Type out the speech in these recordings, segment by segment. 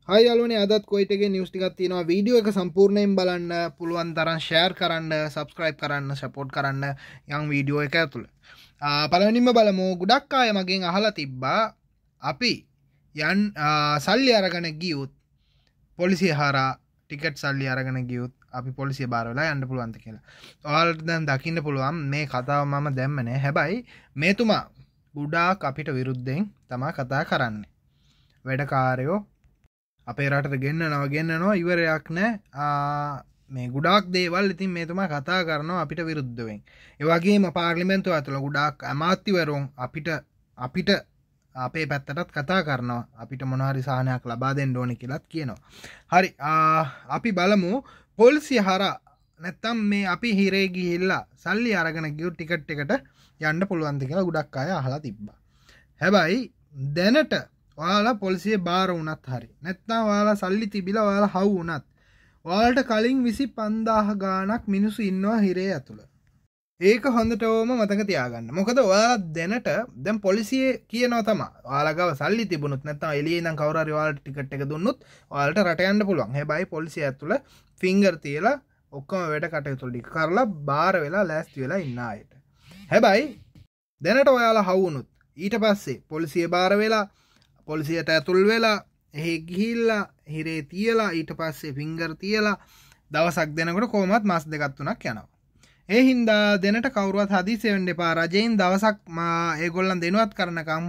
හයි යාළුවනේ අදත් කොයිට් එකේ නිවුස් ටිකක් තියෙනවා වීඩියෝ එක සම්පූර්ණයෙන් බලන්න පුළුවන් තරම් ෂෙයාර් කරන්න සබ්ස්ක්‍රයිබ් කරන්න සපෝට් කරන්න යම් වීඩියෝ එක ඇතුළේ පළවෙනිම බලමු ගොඩක් අය මගෙන් අහලා තිබ්බා අපි යන් සල්ලි අරගෙන ගියොත් පොලිසිය හරහා ටිකට් සල්ලි අරගෙන ගියොත් අපි පොලිසිය බාර වෙලා යන්න පුළුවන්ද කියලා. ඔයාලට දැන් දකින්න පුළුවන් මේ කතාව මම දැම්ම නෑ. හැබැයි මේතුමා ගොඩාක් අපිට විරුද්ධයෙන් තමයි කතා කරන්නේ. වැඩකාරයෝ අපේ රටට ගෙන්නනවා ඉවරයක් නෑ. මේ ගොඩාක් දේවල් ඉතින් මේතුමා කතා කරනවා අපිට විරුද්ධවෙන්. ඒ වගේම පාර්ලිමේන්තුව ඇතුළ ගොඩාක් අමාත්‍යවරුන් අපිට අපේ පැත්තටත් කතා කරනවා අපිට මොන හරි සහනයක් ලබා දෙන්න ඕනේ කියලාත් කියනවා. හරි අපි බලමු පොලිසිය හරහා නැත්තම් මේ අපි හිරේ ගිහිල්ලා සල්ලි අරගෙන ගියු ටිකට් එකට යන්න පුළුවන්ද කියලා ගොඩක් අය අහලා තිබ්බා. හැබැයි දැනට ඔයාලා පොලිසිය බාර වුණත් හරි නැත්නම් ඔයාලා සල්ලි තිබිලා ඔයාලා හවු වුණත් ඔයාලට කලින් 25000 ගාණක් මිනිස්සු ඉන්නවා හිරේ ඇතුළේ. ඒක හොඳටම මතක තියාගන්න. මොකද ඔයාලා දැන් පොලිසිය කියනවා තමයි ඔයාලා ගාව සල්ලි තිබුණොත් නැත්නම් එළියේ ඉඳන් කවුරු හරි ඔයාලට ටිකට් එක දුන්නොත් ඔයාලට රට යන්න පුළුවන්. හැබැයි පොලිසිය ඇතුළේ ෆින්ගර් තියලා ඔක්කොම වැඩ කටයුතු ටික කරලා බාර වෙලා ලෑස්ති වෙලා ඉන්න අයට. හැබැයි දැනට ඔයාලා හවු වුණොත් ඊට පස්සේ පොලිසිය බාර වෙලා පොලිසියට ඇතුල් වෙලා එහි ගිහිල්ලා හිරේ තියලා ඊට පස්සේ ෆින්ගර් තියලා දවසක් දෙනකොට කොහොමත් මාස දෙකක් තුනක් යනවා. ඒ හින්දා දෙනට කවුරුවත් හදිසි වෙන්න එපා. රජයෙන් දවසක් ඒගොල්ලන් දෙනුවත් කරනකම්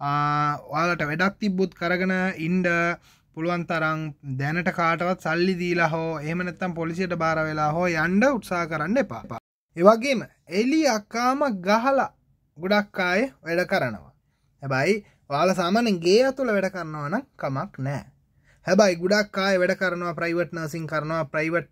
ඔයාලට වැඩක් තිබ්බොත් කරගෙන ඉන්න පුළුවන් තරම් දැනට කාටවත් සල්ලි දීලා හෝ එහෙම නැත්නම් පොලිසියට බාර වෙලා හෝ යන්න උත්සාහ කරන්න එපා. ඒ වගේම එලි අක්කාම ගහලා ගොඩක් අය වැඩ කරනවා. හැබැයි ඔයාලා සාමාන්‍යයෙන් ගේ ඇතුළ වැඩ කරනවා නම් කමක් නැහැ. හැබැයි ගොඩක් අය වැඩ කරනවා ප්‍රයිවට් නර්සින් කරනවා ප්‍රයිවට්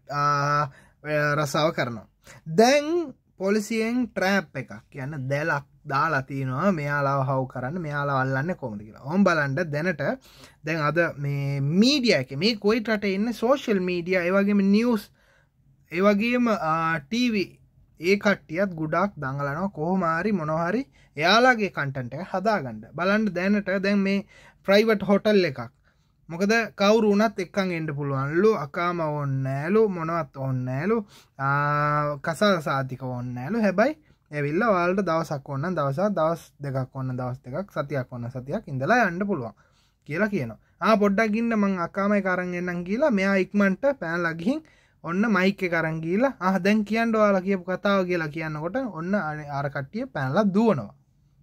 රසාව කරනවා. දැන් පොලිසියෙන් ට්‍රැප් එකක් කියන්නේ දැලක් දාලා තිනවා මෙයාලව හවු කරන්න මෙයාලව අල්ලන්නේ කොහොමද කියලා. ඕම් බලන්න දැන් අද මේ මීඩියා එකේ මේ කොයිට් රටේ ඉන්නේ සෝෂල් මීඩියා ඒ වගේම නිවුස් ඒ වගේම ටීවී ඒ කට්ටියත් ගොඩක් දඟලනවා කොහොම හරි මොනවා හරි එයාලගේ කන්ටෙන්ට් එක හදාගන්න. බලන්න දැනට දැන් මේ ප්‍රයිවට් හොටල් එකක්. මොකද කවුරු වුණත් එක්කන් එන්න පුළුවන්ලු අකාම ඕනේ නෑලු මොනවත් ඕනේ නෑලු කසල් සාතික ඕනේ නෑලු. හැබැයි ඇවිල්ලා ඔයාලට දවසක් ඕන නම් දවස් දෙකක් ඕන දවස් දෙකක් සතියක් ඕන සතියක් ඉඳලා යන්න පුළුවන් කියලා කියනවා. පොඩ්ඩක් ඉන්න මං අකාමයි කරන් එන්නම් කියලා මෙයා ඉක්මනට පැනලා ගිහින් ඔන්න මයික් එක අරන් ගිහලා දැන් කියන්න ඔයාලා කියපු කතාව කියලා කියනකොට ඔන්න අර කට්ටිය පැනලා දුවනවා.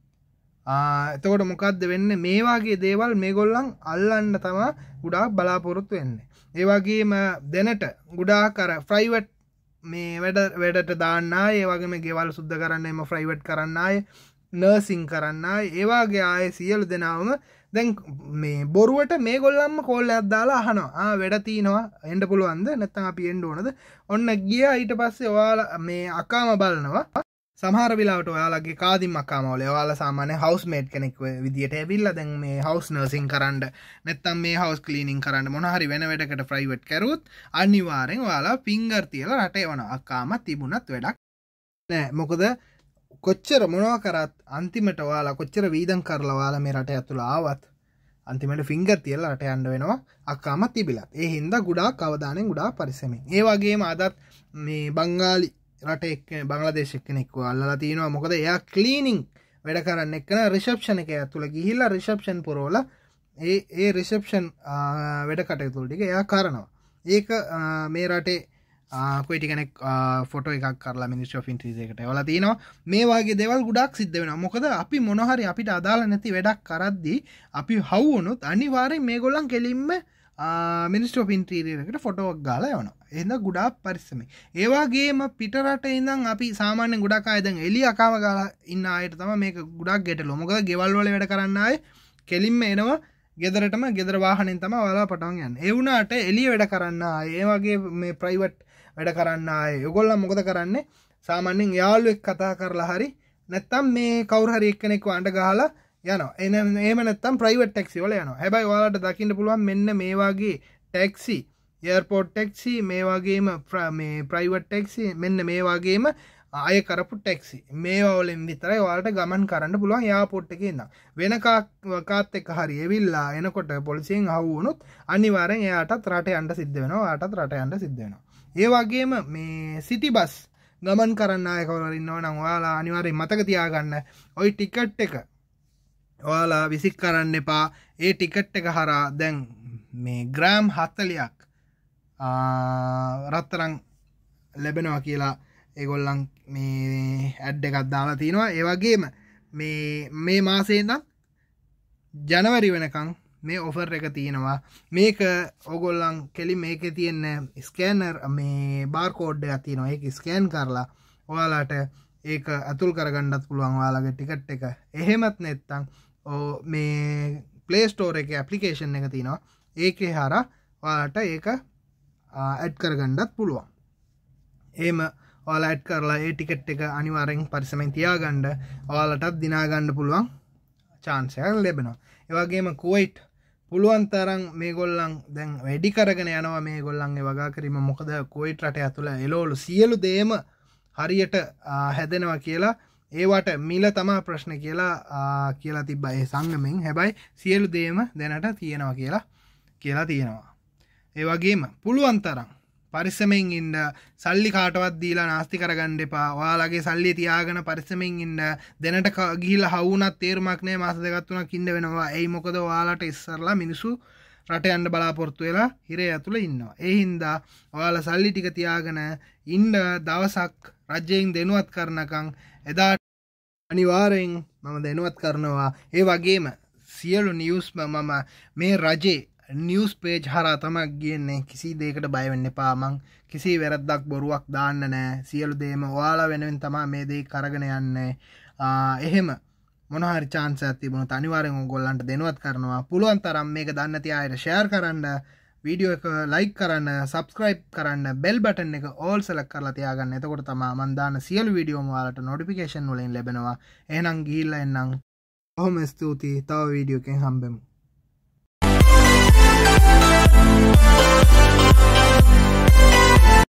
එතකොට මොකද්ද වෙන්නේ? මේ වගේ දේවල් මේගොල්ලන් අල්ලන්න තමයි ගොඩාක් බලාපොරොත්තු වෙන්නේ. ඒ වගේම දැනට ගොඩාක් අර ප්‍රයිවට් මේ වැඩට දාන්න ආයේ ඒ වගේම ගෙවල් සුද්ධ කරන්න එම ප්‍රයිවට් කරන්න ආයේ නර්සින් කරන්න ආයේ ඒ වගේ ආයේ සියලු දෙනාම දැන් මේ බොරුවට මේගොල්ලන්ම කෝල් එකක් දාලා අහනවා වැඩ තියෙනවා එන්න පුළුවන්ද නැත්නම් අපි එන්න ඕනද ඔන්න ගියා ඊට පස්සේ ඔයාලා මේ අකාම බලනවා සමහර වෙලාවට ඔයාලගේ කාදින් අකාම වල ඔයාලා සාමාන්‍ය හවුස් මේට් කෙනෙක් විදියට ඇවිල්ලා දැන් මේ හවුස් නර්සින් කරන්න නැත්නම් මේ හවුස් ක්ලීනින් කරන්න මොන හරි වෙන වැඩකට ප්‍රයිවට් කරුවොත් අනිවාර්යෙන් ඔයාලා ෆින්ගර් තියලා රට යවනවා අකාම තිබුණත් වැඩක් නෑ මොකද කොච්චර මොනවා කරත් අන්තිමට ඔයාලා කොච්චර වීදම් කරලා ඔයාලා මේ රට ඇතුළ ආවත් අන්තිමට ෆින්ගර් තියලා රට යන්න වෙනවා අක්කාම තිබිලත්. ඒ හින්දා ගොඩාක් අවධානයෙන් ගොඩාක් පරිස්සමෙන්. ඒ වගේම අදත් මේ බංගාලි රටේ බංග්ලාදේශ එක්කෙනෙක්ව අල්ලලා තිනවා. මොකද එයා ක්ලීනින් වැඩ කරන්න එක්කන රිසෙප්ෂන් එකේ ඇතුළ ගිහිල්ලා රිසෙප්ෂන් පුරවලා ඒ රිසෙප්ෂන් වැඩ කටයුතු ටික එයා කරනවා. ඒක මේ රටේ කොයිටි කෙනෙක් ෆොටෝ එකක් කරලා මිනිස්ට්‍රි ඔෆ් ඉන්ටීරියර් එකට එවලා තිනවා. මේ වගේ දේවල් ගොඩක් සිද්ධ වෙනවා. මොකද අපි මොන හරි අපිට අදාළ නැති වැඩක් කරද්දී අපි හවු වුණොත් අනිවාර්යෙන් මේගොල්ලන් කෙලින්ම මිනිස්ට්‍රි ඔෆ් ඉන්ටීරියර් එකට ෆොටෝ එකක් ගාලා යවනවා. එහෙනම් ගොඩාක් පරිස්සමෙන්. ඒ වගේම පිට රටේ ඉඳන් අපි සාමාන්‍යයෙන් ගොඩක් අය දැන් එළිය අකාම ගාලා ඉන්න අයට තමයි මේක ගොඩක් ගැටලුව. මොකද ගෙවල් වල වැඩ කරන්න ආයේ කෙලින්ම එනවා ගෙදරටම ගෙදර වාහනෙන් තමයි ඔයාලා පටවන් යන්නේ. ඒ වුණාට එළිය වැඩ කරන්න ආයේ ඒ වගේ මේ ප්‍රයිවට් වැඩ කරන්න ආයේ ඒගොල්ලන් මොකද කරන්නේ? සාමාන්‍යයෙන් යාළුවෙක් කතා කරලා හරි නැත්තම් මේ කවුරු හරි එක්කෙනෙක්ව අඬ ගහලා යනවා. එහෙම නැත්තම් ප්‍රයිවට් ටැක්සි වල යනවා. හැබැයි ඔයාලට දකින්න පුළුවන් මෙන්න මේ වගේ ටැක්සි එයාර්පෝට් ටැක්සි මේ වගේම මේ ප්‍රයිවට් ටැක්සි මෙන්න මේ වගේම ආය කරපු ටැක්සි මේවා වලින් විතරයි ඔයාලට ගමන් කරන්න පුළුවන් එයාපෝට් එකේ ඉඳන්. වෙන කාත් එක්ක හරි එවිල්ලා එනකොට පොලිසියෙන් අහුව වුණොත් අනිවාර්යෙන් එයාටත් රට යන්න සිද්ධ වෙනවා. ඔයාටත් රට යන්න සිද්ධ වෙනවා. ඒ වගේම මේ සිටි බස් ගමන් කරන්න ආය කවුරු ඉන්නවා නම් ඔයාලා අනිවාර්යෙන් මතක තියාගන්න ওই ටිකට් එක ඔයාලා විසික් කරන්න එපා. ඒ ටිකට් එක හරහා දැන් මේ ග්‍රෑම් 40ක් රත්තරන් ලැබෙනවා කියලා ඒගොල්ලන් මේ ඇඩ් එකක් දාලා තිනවා. ඒ වගේම මේ මාසේ ඉඳන් ජනවරි වෙනකන් මේ ඔෆර් එක තියෙනවා. මේක ඕගොල්ලන් කෙලි මේකේ තියෙන ස්කෑනර් මේ බාර්කෝඩ් එකක් තියෙනවා. ඒක ස්කෑන් කරලා ඔයාලට ඒක අතුල් කරගන්නත් පුළුවන් ඔයාලගේ ටිකට් එක. එහෙමත් නැත්නම් මේ Play Store එකේ ඇප්ලිකේෂන් එක තියෙනවා. ඒකේ හරහා ඔයාලට ඒක ඇඩ් කරගන්නත් පුළුවන්. එහෙම ඔයාලා ඇඩ් කරලා ඒ ටිකට් එක අනිවාර්යෙන් පරිස්සමෙන් තියාගන්න. ඔයාලටත් දිනා ගන්න පුළුවන් chance එකක් ලැබෙනවා. ඒ වගේම කුවයිට් පුළුවන් තරම් මේගොල්ලන් දැන් වැඩි කරගෙන යනවා මේගොල්ලන්ගේ වගා කිරීම. මොකද කුවයිට් රටේ ඇතුළ එළවලු සියලු දේම හරියට හැදෙනවා කියලා ඒවට මිල තමා ප්‍රශ්න කියලා තිබ්බා ඒ සංගමෙන්. හැබැයි සියලු දේම දැනට තියෙනවා කියලා තියෙනවා. ඒ වගේම පුළුවන් තරම් පරිස්සමෙන් ඉන්න. සල්ලි කාටවත් දීලා නාස්ති කරගන්න එපා. ඔයාලගේ සල්ලි තියාගෙන පරිස්සමෙන් ඉන්න. දැනට ගිහිල්ලා හවුනත් තේරුමක් නැහැ. මාස දෙකක් තුනක් ඉන්න වෙනවා. එයි මොකද ඔයාලට ඉස්සරලා මිනිස්සු රට යන්න බලාපොරොත්තු වෙලා හිරේ ඇතුළේ ඉන්නවා. ඒ හින්දා ඔයාලා සල්ලි ටික තියාගෙන ඉන්න දවසක් රජයෙන් දෙනුවත් කරනකම් එදා අනිවාර්යෙන් මම දෙනුවත් කරනවා. ඒ වගේම සියලු නිවුස් මම මේ රජේ නිවස් පේජ් හරහා තමයි ගියන්නේ. කිසි දෙයකට බය වෙන්න එපා. මං කිසි වැරද්දක් බොරුවක් දාන්න නැහැ. සියලු දේම ඔයාලා වෙනුවෙන් තමයි මේ දේ කරගෙන යන්නේ. එහෙම මොන හරි chance එකක් තිබුණොත් අනිවාර්යෙන් ඔයගොල්ලන්ට දෙනුවත් කරනවා. පුළුවන් තරම් මේක දන්නේ නැති අයට share කරන්න, වීඩියෝ එක like කරන්න, subscribe කරන්න, bell button එක all select කරලා තියාගන්න. එතකොට තමයි මම දාන සියලු වීඩියෝම ඔයාලට notification වලින් ලැබෙනවා. එහෙනම් ගිහිල්ලා එන්නම්. කොහොම ස්තුතියි. තව වීඩියෝ එකකින් හම්බෙමු.